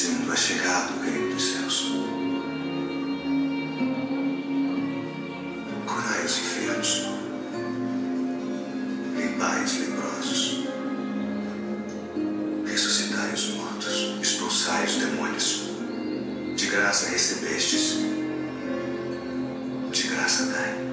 dizendo: é chegado o reino dos céus. Curai os enfermos, limpai os leprosos, ressuscitai os mortos, expulsai os demônios. De graça recebestes, de graça dai.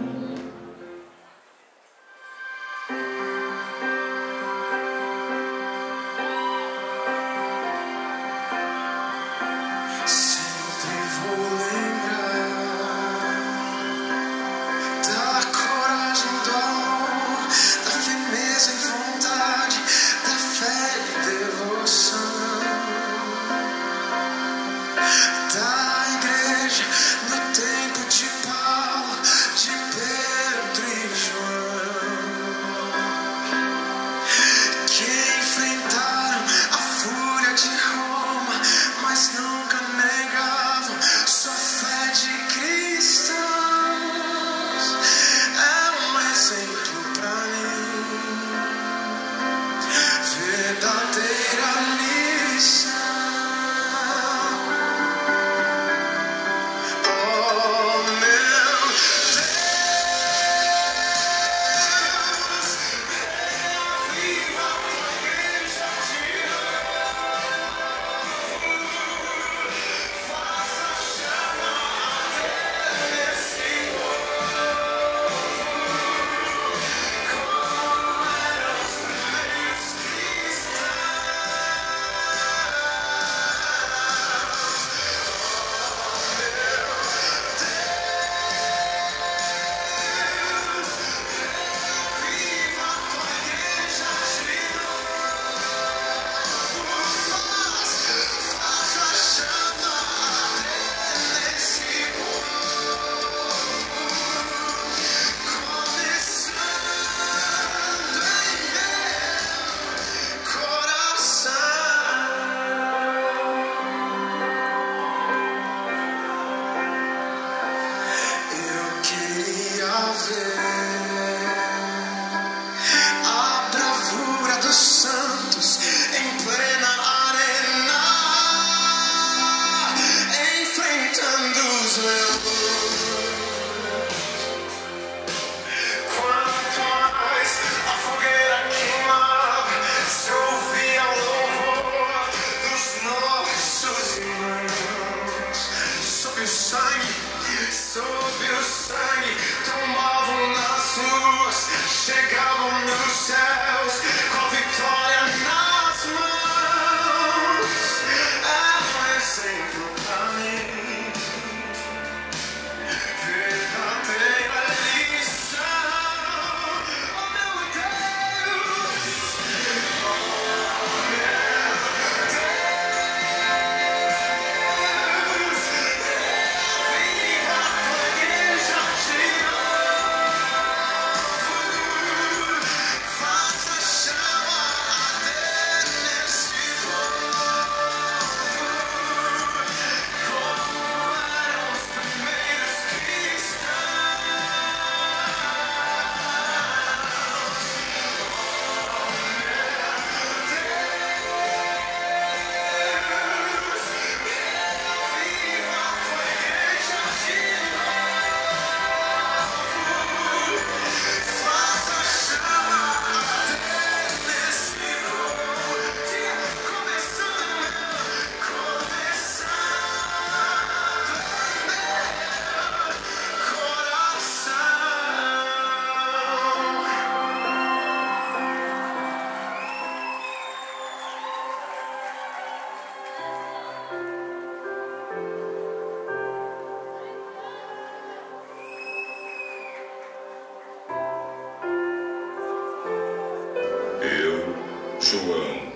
João,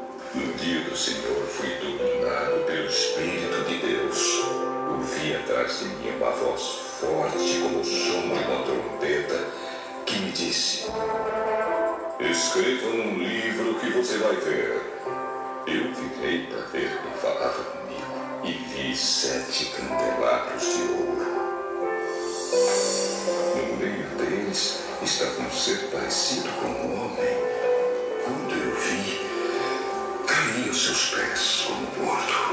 no dia do Senhor, fui dominado pelo Espírito de Deus. Ouvi atrás de mim uma voz forte como o som de uma trombeta que me disse: escreva num livro que você vai ver. Eu virei para ver quem falava comigo e vi 7 candelabros de ouro. No meio deles estava um ser parecido com um homem. Quando eu vi, caí aos seus pés como morto.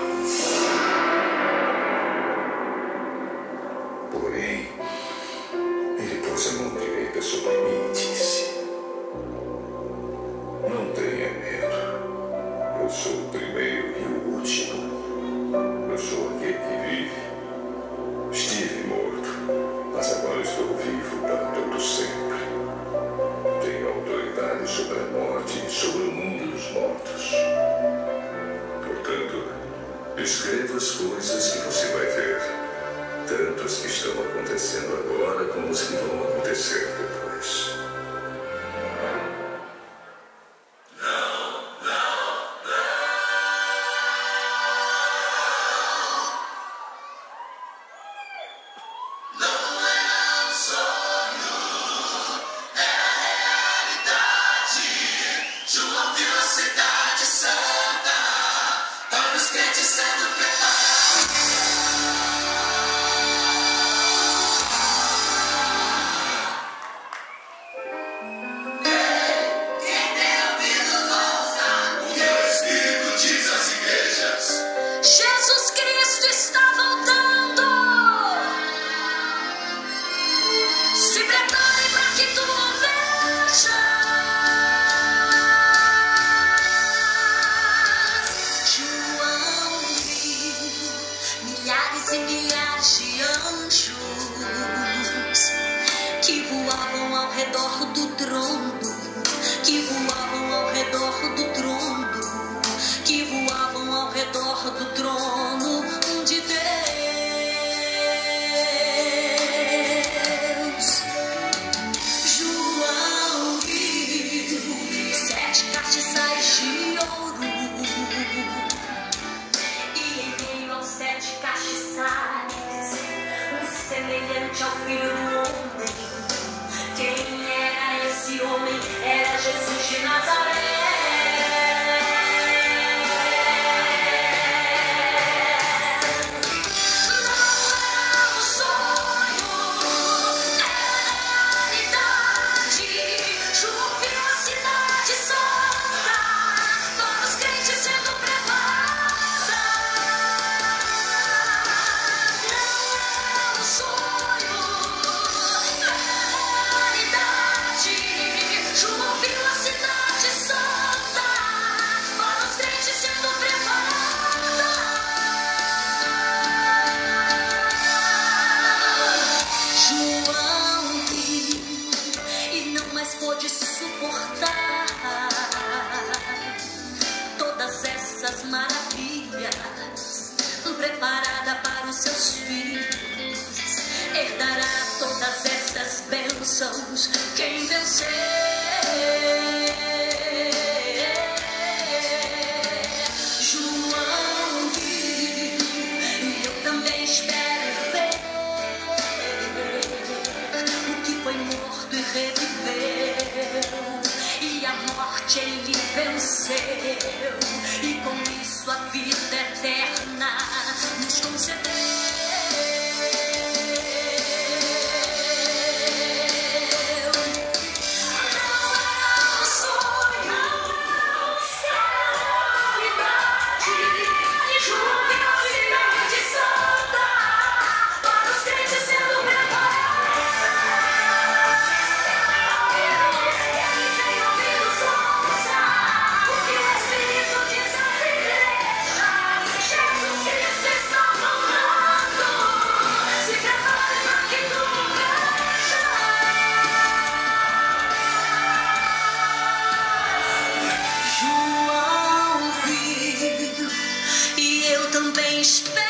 Escreva as coisas que você vai ver, tanto as que estão acontecendo agora como as que vão acontecer depois. Jesus Cristo está voltando. Se prepare para que tu o vejas. João viu milhares e milhares de anjos que voavam ao redor do trono, que voavam ao redor do trono, que voavam ao redor do trono de Deus. João viu 7 castiçais de ouro, e em meio aos 7 castiçais, semelhante ao Filho do Homem. Quem era esse homem? Era Jesus de Nazaré. Pôde suportar todas essas maravilhas, preparada para os seus filhos, herdará todas essas bênçãos. Quem vencer, João viu, e eu também espero ver o que foi morto e reviveu, e a morte ele venceu, e com isso a vida eterna nos concedeu. Não era um sonho, era a realidade. João viu a cidade santa, para os crentes sendo preparados. João viu, e eu também espero